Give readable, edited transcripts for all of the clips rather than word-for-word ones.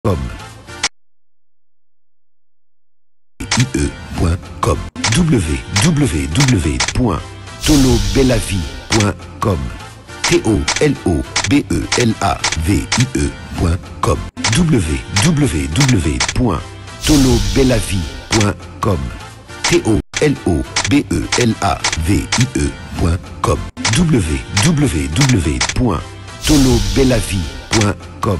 IE.com www.tolobelavie.com TOLOBELAVIE.com www.tolobelavie.com TOLOBELAVIE.com www.tolobelavie.com.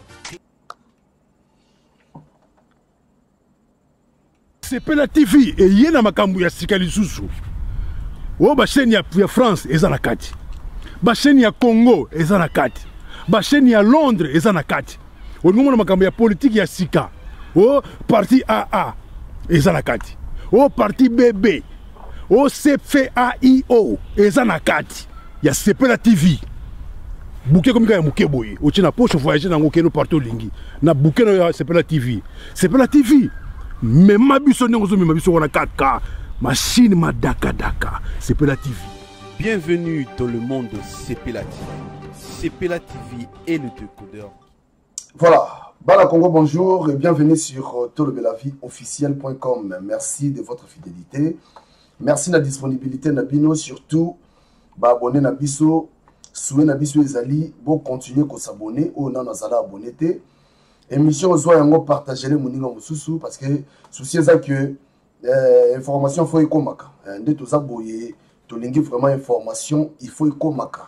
Sepela TV et yena makambu ya sikali susu. O ba chaîne ya France eza na kati. Ba chaîne ya Congo eza na kati. Ba chaîne ya Londres eza na kati. O numo na makambu ya politique ya sika. O parti AA eza na kati. O parti BB. O CFAIO eza na kati. Ya Sepela TV. Bouquet comme ya muke boye. O tina poche voyager na ngokeno partout lingi. Na bouquet na Sepela TV. Sepela TV. Mais ma biso n'engozo mais ma biso on a 4K machine ma daka daka Sepela TV. Bienvenue dans le monde de Sepela TV. Sepela TV est le décodeur. Voilà, Bala Congo bonjour et bienvenue sur tolobelavieofficiel.com. Merci de votre fidélité. Merci de la disponibilité Nabino surtout ba abonner na biso, souhaiter na biso ezali bon continuer ko s'abonner ou na nazala abonner te. Émission soit yango partager les moninga mususu parce que souci est que information faut ikomaka nde to zaboye to lingi vraiment information il faut ikomaka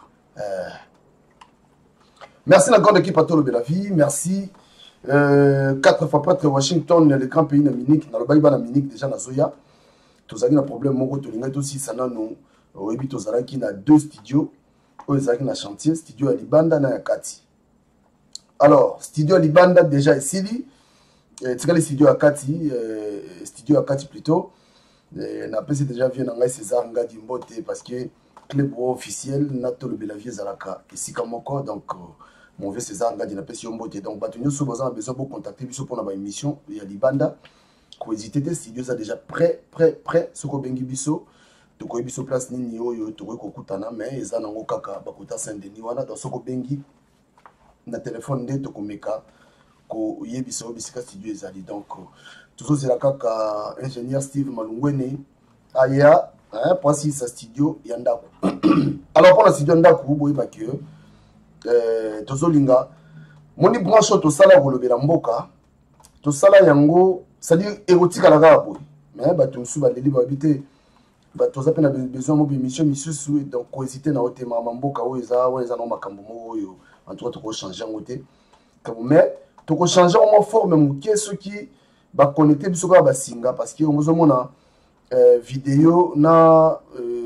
merci la grande équipe à Tolobelavie merci 4 fois prêtre Washington le grand pays na Munich na lobayi na Munich déjà na Zoya to zaki na problème moko to linga to si sana no oyebi to zalaki na 2 studios o zaki na chantier studio ya Libanda na ya Kati. Alors, studio Libanda déjà ici, les studio à Kati plutôt. On a déjà vu dans César Ngadi Mbote parce que club officiel n'a Tolobelavie Zalaka ici comme encore donc mon vieux César Ngadi n'a pas si Mbote donc Batunyo sous besoin de contacter biso pour la émission il y a Libanda ko hésiter des studios ça déjà prêt ce ko bengi biso to ko biso place nini oyo to ko kutana mais eza nango kaka bakuta Saint-Denis wana dans ce ko bengi na téléphone de tokomeka ko yebisa obisika studio ezali donc toujours c'est la kaka ingénieur Steve Malungwene aya pour si sa studio yandako alors pour la studio ndako boye ba que tozolinga moni branche to sala kolobela mboka to sala yango c'est-à-dire érotique la gabo mais ba to su ba leli ba habiter ba to zapena besoin mo émission misusu donc ko hésiter na otema mboka o eza no makambo mo oyo. En tout cas, tu peux changer en côté. Mais tu peux changer en forme, mais ceux qui va connecter bis au Singa parce que on a vidéo na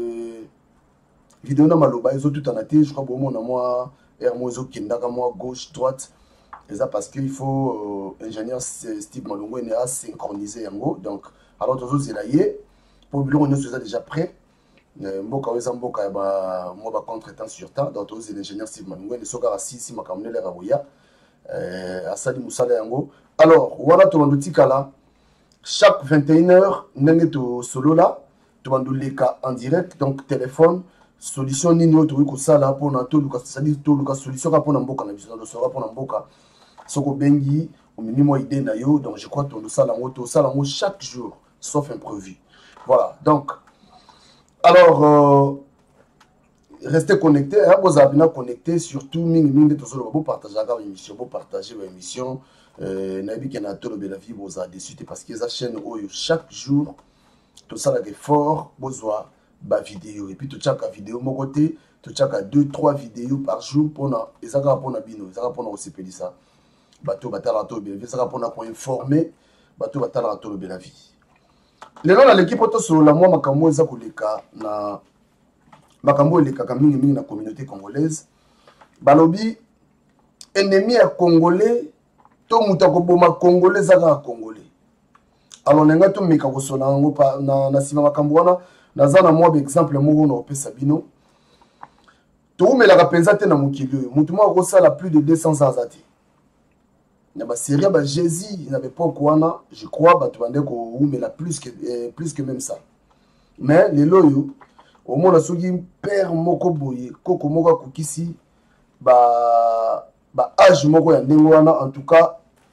maloba ils ont tout en athée je crois bon mon moi hermoso kindaka moi gauche droite et ça parce qu'il faut ingénieur Steve Malongo est à synchroniser yango donc alors toujours c'est là pour bureau on est déjà prêt. Mboka weza mboka ba moi ba contretemps sur temps donc tous les ingénieurs Steve Manungwe les soka si makamne les raboya asali musala yango alors wala to bandutikala chaque 21h ndenge to solo là to banduleka en direct donc téléphone solution nini to ko sala pona to luka c'est-à-dire to luka solution ka pona mboka na biso na sora pona mboka soko bengi au minimum idée na yo donc je crois to sala ngo chaque jour sauf imprévu voilà donc alors, restez connectés, vous avez bien connecté, surtout, vous partagez l'émission, vous partagez l'émission, Nabi qui a Tolobelavie, vous avez déçu parce que la chaîne, chaque jour, tout ça, là, fort, vous avez des vidéos, et puis tout chaque vidéo, mon côté, tout chaque 2-3 vidéos par jour, pour les agas pour la bino, les agas pour la CPD, ça, bateau, batala, Tolobelavie, les agas pour informer, bateau, batala, Tolobelavie. Les gens de l'équipe sur la moi makambo eza koleka na makambo eleka mingi na communauté congolaise balobi ennemi ya congolais to muta ko boma congolais zaka congolais alors nenga to meka ko sona ngo pa na sima makambo wana nazana moi exemple moko na opesa bino to umela ka penza te na mukili mutu mo ko sala plus de 200 ans ati. Il y a série Jésus, il n'avait pas quoi, je crois, plus que même ça. Mais les loyaux, au moins, la père moko boye, koko moka kukisi, âge moko ya ndengoana, en tout cas,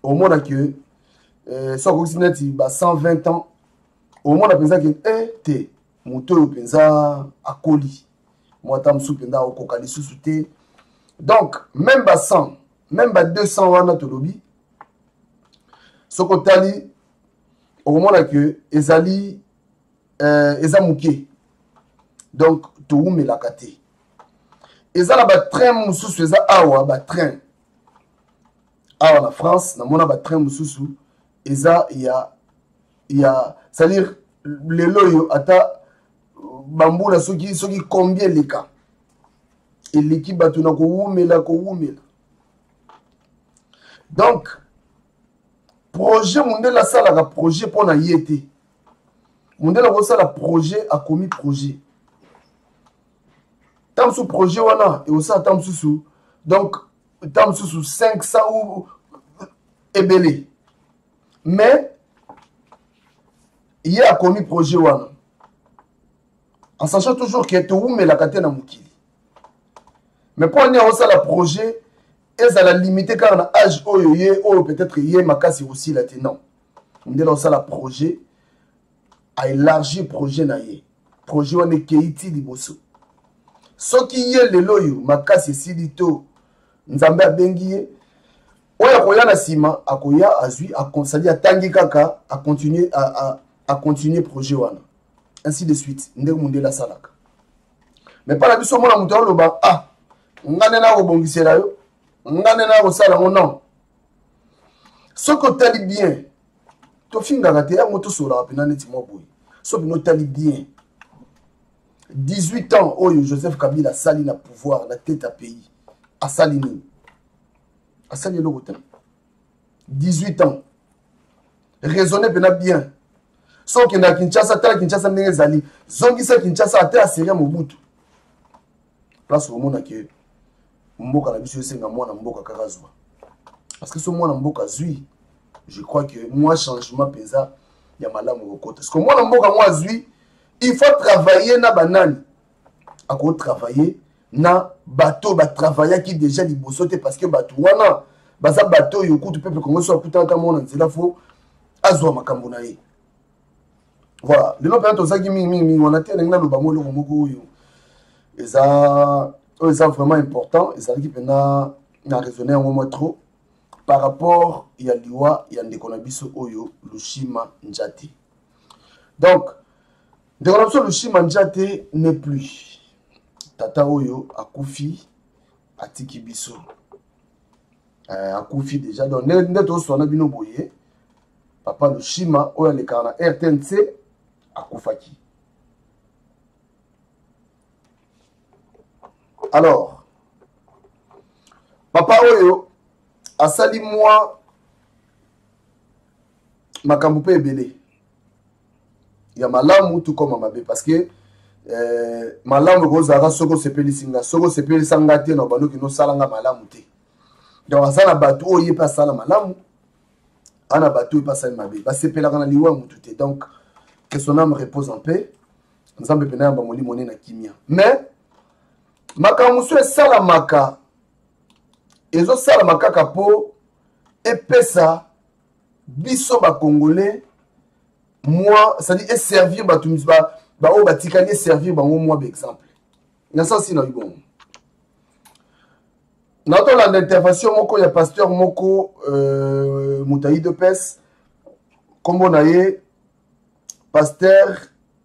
au moins que soit que bah 120 ans au moins on pensa que te moto pensa à coli moi tam sou pensa au kokali sous-souté donc même ba 100 même ba 200 wana to lobi sokotali au moins que ezali ezamuke donc to umela kate ezala ba train mususu eza awa ba train awa na France namona ba train mususu eza ya c'est-à-dire lelo yo ata bambula soki combien les cas et l'équipe batu na ko umela donc projet mondela sala ka projet pona yete mondela ko sala projet a commis projet tam sous projet wana et aussi tam sous donc tam sous 500 ou ebelé mais il a commis projet wana en sachant toujours que tout mais la katena mukili mais pour aller aussi la projet et ça la limiter car na âge oyo peut-être yé makasi aussi là non on dit ça la projet a élargi projet na yé projet wana keiti liboso soki yé lelo yo makasi silito nzambe abengi ye oya koya na sima akoya azui a conseiller atangi kaka a continuer projet wana ainsi de suite ndenge munde la salaka mais pas la biso mona muto loba ah ngane na ko bongisela yo ngane na ko sala non ce que tali bien to finga ngate ya moto sola pena neti mo boy so bino tali bien 18 ans oyo Joseph Kabila sali na pouvoir la tête à pays a sali ni a sali le rotin 18 ans raisonner pena bien so ki na Kinshasa tala Kinshasa ndenge zali zongisa Kinshasa ate aseria Mobutu place au monde que mboka na biso senga mwana mboka kakazwa parce que ce mwana mboka zui je crois que moi changement pesa ya malamu okota parce que mwana mboka moi zui il faut travailler na banani ako travailler na bateau ba travailler qui déjà liboso te parce que bateau wana baza bateau yokutu peuple congolais so kutata mona nzela fo azwa makambo na ye. Voilà, le nom peut-être ça qui on a tenu le bamo le moko yo. Et ça vraiment important et ça qui peut na raisonner un moment trop par rapport il y a liwa il y a ndekonabiso oyo Lushima Njate. Donc ndekonabiso Lushima Njate n'est plus. Tata oyo akufi atiki biso. Akufi déjà donc neto so na bino boye. Papa Lushima oyo le kana RTNC akufaki. Alors, papa oyo asali moi makambo pe ebele. Ya malamu tout comme mabe parce que malamu kozaka soko sepeli singa soko sepeli sanga te na bando ki no salanga malamu te. Donc asala batu oyo pa sala malamu ana batu pa sala mabe. Ba sepela kana liwa mutu te. Donc que son âme repose en paix. Nous avons besoin de moli monnaie na kimia. Mais makamusu esala maka ezo sala maka kapo epesa biso ba congolais moi ça dit et servir ba tout ba o batikali servir bango moi par exemple. Na ça si na bon. Na to la intervention moko ya pasteur moko Moutaï de Pes comme on a eu pasteur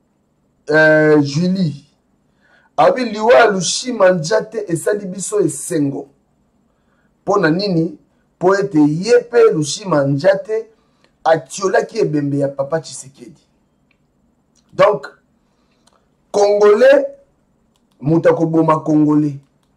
Julie abi liwa Lushima Njate esali biso esengo pona nini po ete yepe Lushima Njate atiola ki ebembe ya papa Tshisekedi. Donc congolais mutako boma congolais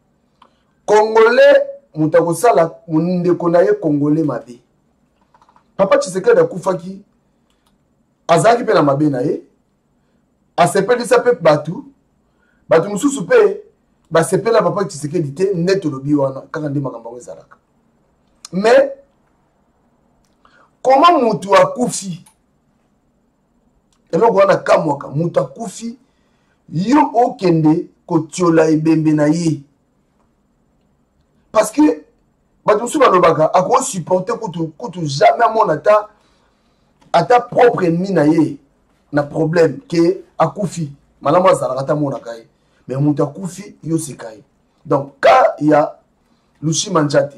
mutako sala ndeko na ye congolais mabe papa Tshisekedi akufaki azaki pe na mabe na ye asepelisa pe batu mususu pe basepela papa Tshisekedi te neto lobi wana kaka nde makambo ezalaka. Mais comment mutu akufi eloko wana kamwaka mutu akufi yo okende kotiola ebembe na ye parce que bato mosusu balobaka akosupporte kutu jamais amona ata propre ennemi na ye na problème ke akufi malamu azalaka ata amonaka ye mais moto akufi yoseka ye. Donc cas ya Lushima Nzate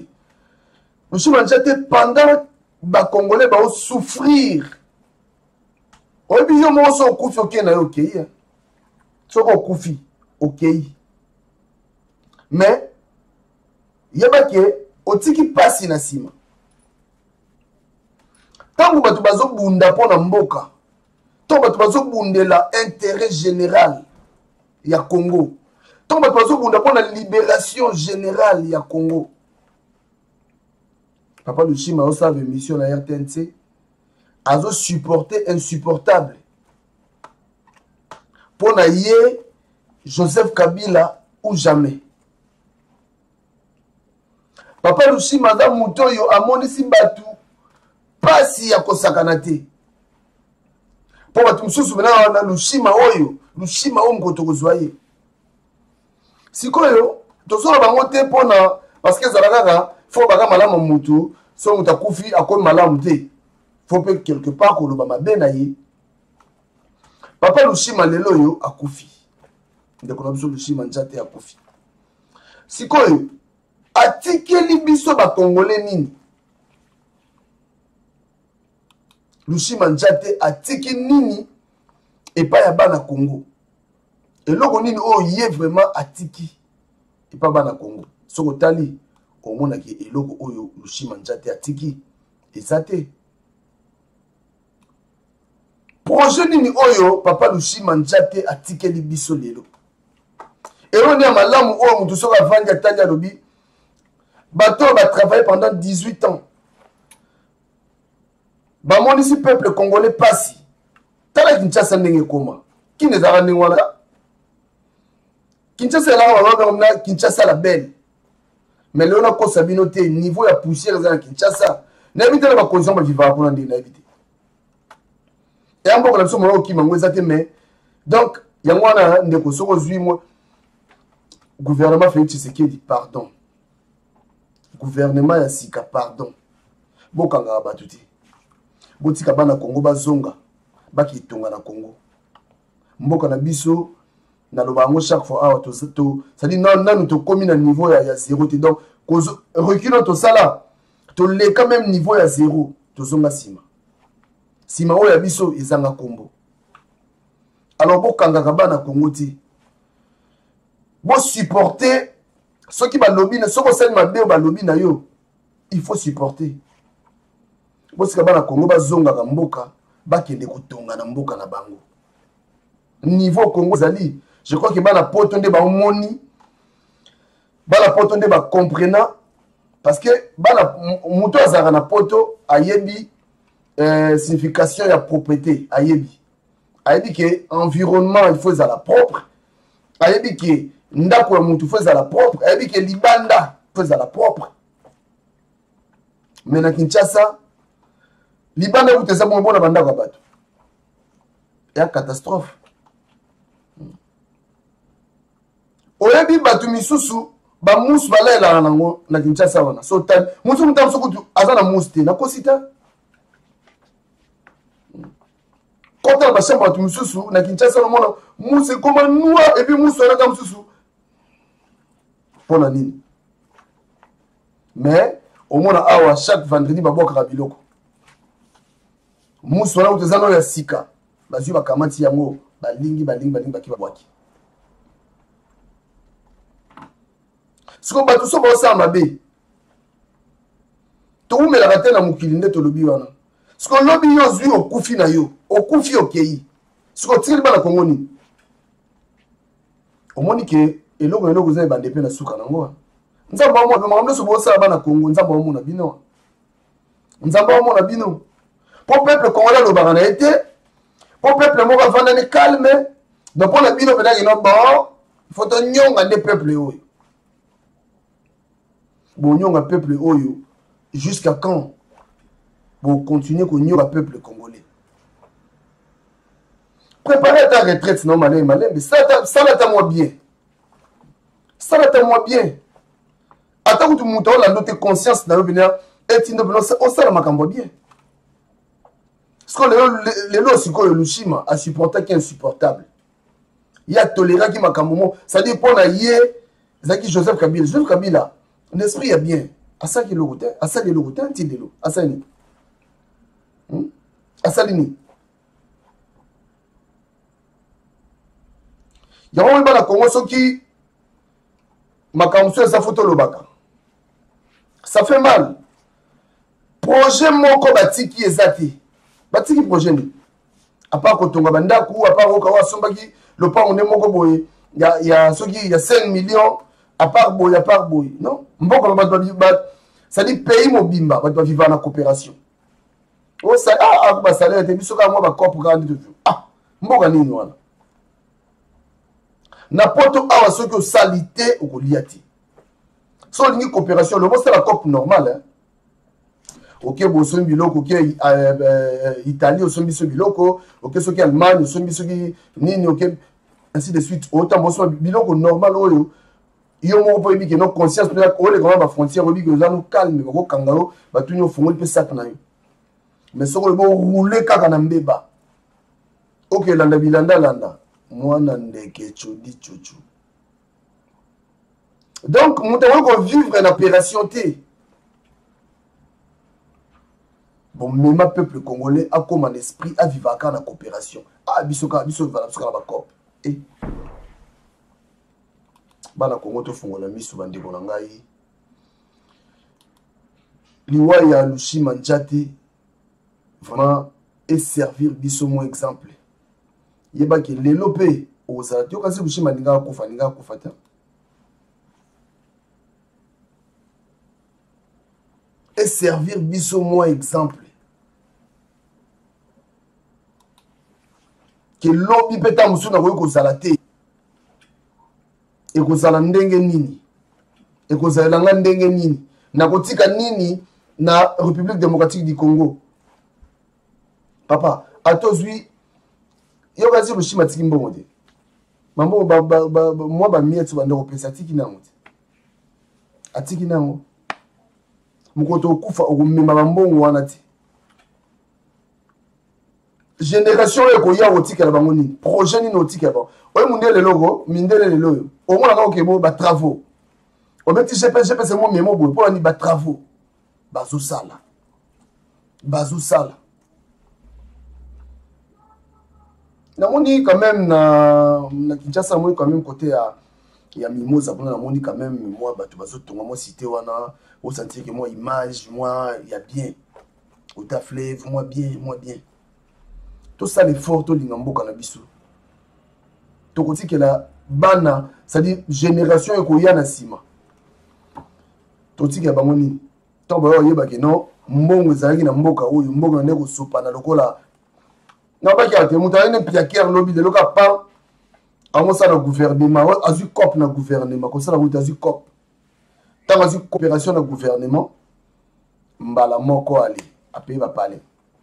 pendant bakongolais baosouffrir oyebi yo moko so okufi okei na ye okei soki okufi okei mais yebaki otiki mpasi na nsima ntango bato bazobunda mpo na mboka to bato bazobundela intérêt général ya Congo ntango bato bazobunda mpo na libération générale ya Congo. Papa Lushima osala émission na RTNC azo supporter insupportable mpo na ye Joseph Kabila ou jamais. Papa Lushima aza moto oyo amonisi bato pasi ya kosakana te mpo bato mosusu mena na Lushima oyo mokoto kozwa ye sikoyo tozala bango te mpo na parce que ezala kaka fo baka malamu motu so moto akufi akomi malamu te fo mpe quelque part koloba mabe na ye. Papa Lushima lelo oyo akufi ndeko na biso Lushima Nzate akufi sikoyo atikeli biso bakongole nini? Lushima Nzate atiki nini epai ya bana Congo? Eloko nini oyo ye vraiment atiki epai bana Congo? Soko tali omonaki eloko oyo Lushima Nzate atiki eza te. Projet nini oyo Papa Lushima Nzate atikeli biso lelo? Eroni ya malamu oyo mutu soka avandi atali alobi bato ba travailler pendant 18 ans. Ba monisi peuple congolais pasi. Tala Kinshasa ndenge koma. Kine zara ndenge wana. Kinshasa la wana Kinshasa la belle. Mais le on a kosabino te niveau ya poussière za Kinshasa. Na éviter ba condition ba vivre pour ndenge na éviter. Et en beaucoup la biso mo ki mango ezate mais donc yango wana ndeko soko zui mo gouvernement Félix Tshisekedi pardon. Gouvernement ya sika pardon. Bokanga batuti. Botika bana Congo bazonga baki tonga na Congo. Mboka na biso na lobango chaque fois ça dit non non to komi na niveau ya 0 te donc reculons to sala to le quand même niveau ya 0 to zonga sima. Sima o ya biso ezanga kombo. Alors bokanga bana Congo ti. Bo supporter ceux qui balobi na soko sel mabe balobi na yo il faut supporter. Bosika bana Congo bazonga ka mboka bakende kotonga na mboka na bango. Niveau Congo zali, je crois que bana poto nde ba omoni bana poto nde ba comprenant parce que bana muto azara na poto ayebi signification ya propriété ayebi que environnement il faut ezala propre ayebi que ndako ya mutu faut ezala propre ayebi que libanda faut ezala propre. Mais na Kinshasa libanda kutesa bon bona bandako bato ya catastrophe. Oyebi batu misusu ba musu balela nango na Kinshasa wana so tan musu mutam sokutu azana muste na kosita kota ba chamba batu misusu na Kinshasa na mona musu koma noa ebi musu na kam misusu pona nini mais au mona awa chaque vendredi ba boka biloko musu na utezano ya sika bazui bakamati yango balingi baki babwaki. Siko bato so ba sama be to umela katena mukili nde to lobi wana siko lobi yo zui okufi na yo okufi okei siko tili bana Congo ni omoni ke eloko za bande pe na suka nango nzamba mo be mamdo so bo sa bana Congo nzamba mo na bino pour peuple congolais lo bana été pour peuple mo ka vanda ni calme donc pour la bino bena ino bon faut to nyonga de peuple oyo. Bon, peuple oyo jusqu'à quand pour continuer qu'on y aura peuple congolais. Préparez ta retraite non malin mais ça l'attend moi bien. ata kutu mutu aolanda te conscience na yo pene etindo pene osala makambo bien sikoyo lelo sikoyo lushima asupportaki insupportable ye atoléraki makambo mo cestadire mpo na ye ezalaki Joseph Kabila un esprit ya bien asalaki eloko te asali eloko te nti lelo asali nini asali nini yango oyeba na Congo soki makambo so eza fo tolobaka ça fait mal projet moko batiki eza te batiki projet nini apart kotonga bandako apart okawa asombaki lopango nde moko boye ya soki ya 5 millions apart boye non mboka bato c'est-à-dire pays mobimba bato bavivaka na coopération basalaire te biso kaka mwa bacope kaka nde toujours mboka nini wana na poto awa soki osali te okolia te so olingi coopération lobo osala cope normale oke bosombi biloko oke Italie osombi biso biloko oke soki Allemagne osombi soki nini oke ainsi de suite otambo osomba biloko normal oyo yo moko mpo oyebi ke no conscience mpe olekama bafrontière oyebi ke oza no calme bakokanga yo batuni ofongoli mpe saka na yo mais soki oyebi oroule kaka na mbeba oke elanda bilandalanda mwana ndeke chodi chuchu donc moto akoki kovivre na opération te bomema peuple congolais akoma na esprit avivaka na coopération biso vala biso kala bacope bana Congo tofungola miso bandeko na ngai liwa ya Lushima Njate vraiment et servir biso mon exemple yebaki lelo pe ozala te okasi Lushima ninga kufa te et servir biso mon exemple ke lobi peta musuna koyi kozala te ekozala ndenge nini ekozala ndenge nini na kotika nini na République démocratique du Congo papa atozwi yo kazi Lushima tiki mbongo te mambo mwa ba mietu banda kopesa tiki nango te atiki nango mukoto okufa okumema bambongo wana te génération ekoya otikela bango nini projet nini otikela bango oyo mundele loko mindele lelo yo omona nga okebo ba travaux ometi GPS mo memo boy pour ni ba travaux bazosala namoni quand même na Kinshasa moi quand même côté ya Mimosa pour namoni quand même moi bato bazotonga moi cité wana au sentir que moi image moi ya bien au taflève moi bien tout ça l'effort to lingamboka na biso to kotikela bana c'est-à-dire génération ekoya na sima to tikela bango nini to ba yeba ke non mbongo ezalaki na mboka oyo mbongo ne kosopa na lokola na ba ki ate mutane ne piakier lobby de loka pa amo ça na gouvernement azu cop na gouvernement ko ça na azu cop tant azu coopération na gouvernement mbala moko ali ape ba parler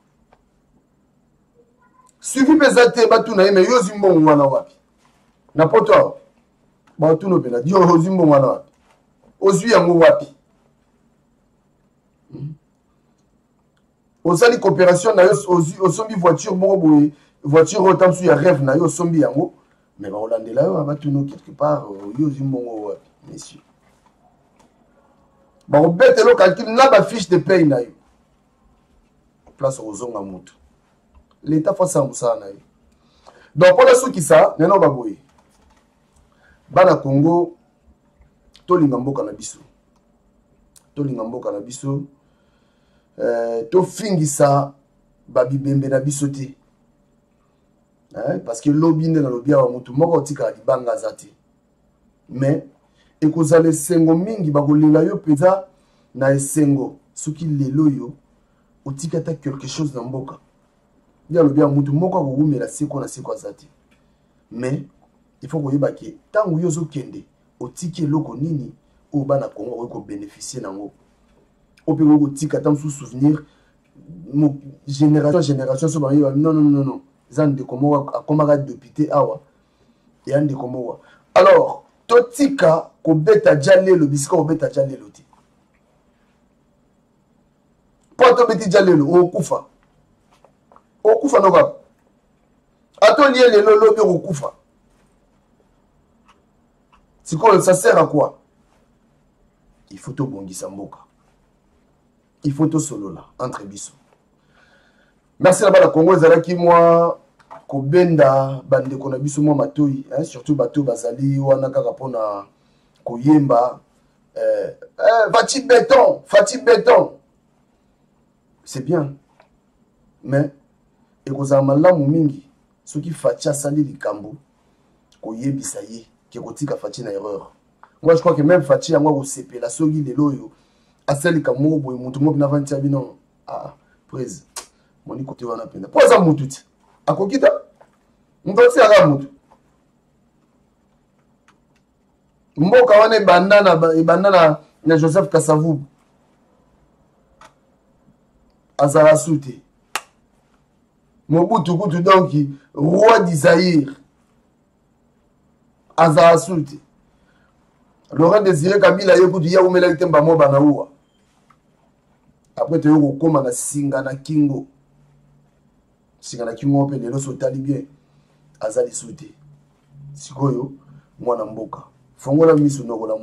suivi pesate batuna mais yo zimbongo wana wapi na poto batuno pena yo zimbongo wana wapi ozwi yango wapi osali coopération na yo osombi voiture moko boye voiture autant sur ya rêve na yo osombi yango mais ba holandela yo batuno quelque part yo zimbongo wapi messieurs ba obetelo calcul na ba fiche de paye na yo place ozonga mutu l'état face à Moussana. Donc pour la souki ça, neno baboye. Bana Congo, to lingambo kanabiso. To lingambo kanabiso. To fingisa babi bembe na biso te. Parce que lobby na lobby wa mutu moko tika libanga zate. Mais ekozale sengo mingi bakolela yo peza na esengo soki lelo yo otikata quelque chose na mboka. Il y a le bien mutu moko ko la siko na siko azati mais il faut koyeba ke tangu yozo kende otiki loko nini o bana Congo ko bénéficier nango o pe ko tika tam sous souvenir génération so ba non zan de komo akomaka député awa et ande komo alors totika kobeta jalelo bisika kobeta jalelo te po tobeti jalelo okufa noka atolié lelo lobi okufa sikoyo ça sert à quoi? Il faut tobongisa mboka, il faut tosolola entre biso. Merci là-bas la Congo ezalaki moi kobenda bandeko na biso mwa matoi, surtout bato bazali wana kaka pona koyemba Fati béton c'est bien mais ekozala malamu mingi soki Fati asali likambo koyebisa ye ke kotika Fati na erreur. Moi je crois que même Fati yango kosepela soki lelo oyo asali likambo boye mutu mo bina vantia bino prise moni côté wana penda poza mutu ti akokita mutoti aga mutu mboka wana ebanda na Joseph Kasavubu azala soute Mobutu kutu donc roi d'Isaïr azala soute Laurent Désiré Kabila yekutu ya umela itemba moba na uwa après te yoko koma na singa na kingo pe lelo sotali bien azali soute sikoyo mwana mboka fongola misu nokola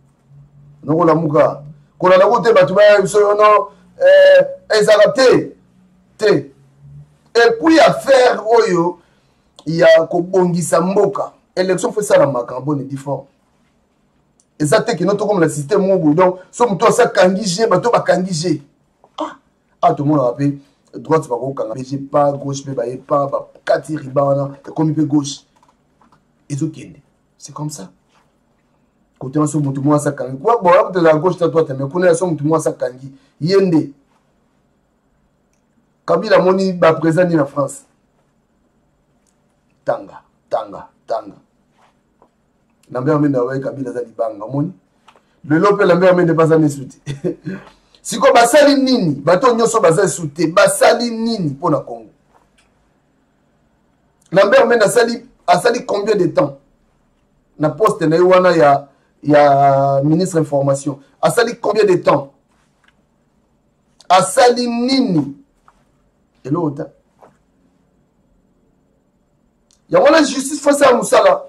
muka kola na kote batu ba so no ezalate te et puis affaire oyo ya kobongisa mboka élection faut ça la makambo ni different ezate ki noto comme le système mobu donc so muto sa kangije bato ba kangije tout le monde rappelle droite ba ko kanga j'ai pas gauche pe ba e pas ba kati ribana comme pe gauche ezokende c'est comme ça côté on so mutu mo sa kangi quoi bon là de la gauche toi mais connais so mutu mo sa kangi yende Kabila moni ba présent ni na France tanga Lambert Mende wa Kabila za libanga moni le lope Lambert Mende pas za suite siko basali nini bato nyoso baza soute basali nini pona Congo Lambert Mende asali combien de temps na poste na wana ya ministre information asali combien de temps asali nini et l'autre ya wana justice faut ça musala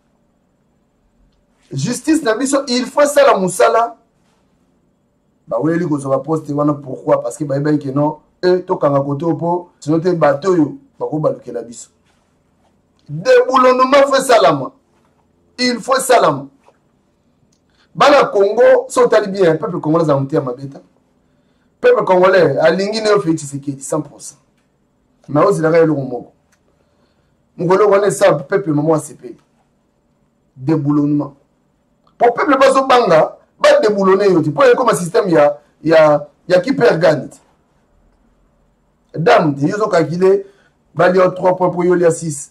justice na biso il faut ça la musala ba weli ko zo poste wana pourquoi parce que ba yeba que non to kanga koto po sinon te bato yo ba ko balukela biso déboulonnement fait salama il faut salama bana Congo sont tali bien peuple congolais a monté à mabeta peuple congolais alingi ne fait Tshisekedi 100% mais aussi la réelle moko ngolo wana ça peuple maman CP déboulonnement pour peuple bazo banga ba déboulonner yo pour comme système ya qui perd gagne dame ils ont calculé ba li 3 points pour yo li 6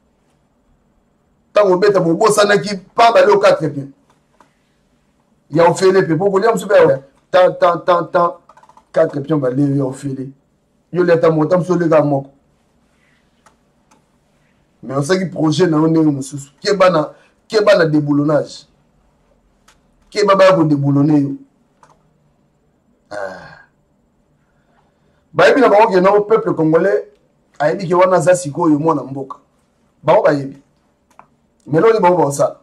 tango beta bo bosana ki pa ba li 4 bien ya on fait les pe pour dire super tant 4 pions ba li on fait les yo li ta montam so le ga moko mais on sait que projet na on est mususu ke bana déboulonnage ke baba ko déboulonner yo ba yebi na bango ke no peuple congolais ayebi ke wana za sikoyo mwana mboka bango ba yebi mais lo ni bango ba ça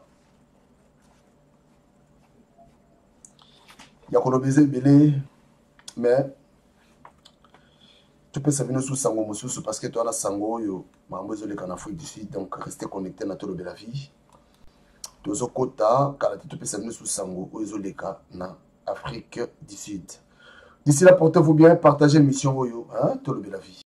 ya ko lobeze belé mais tu peux savoir sous sango mususu parce que toi na sango yo mambo ezole kana Afrique du Sud donc restez connecté na to la vie tozo kota kala tu peux savoir sous sango ezoleka na Afrique du Sud. D'ici là portez-vous bien, partagez l'émission oyo to la vie.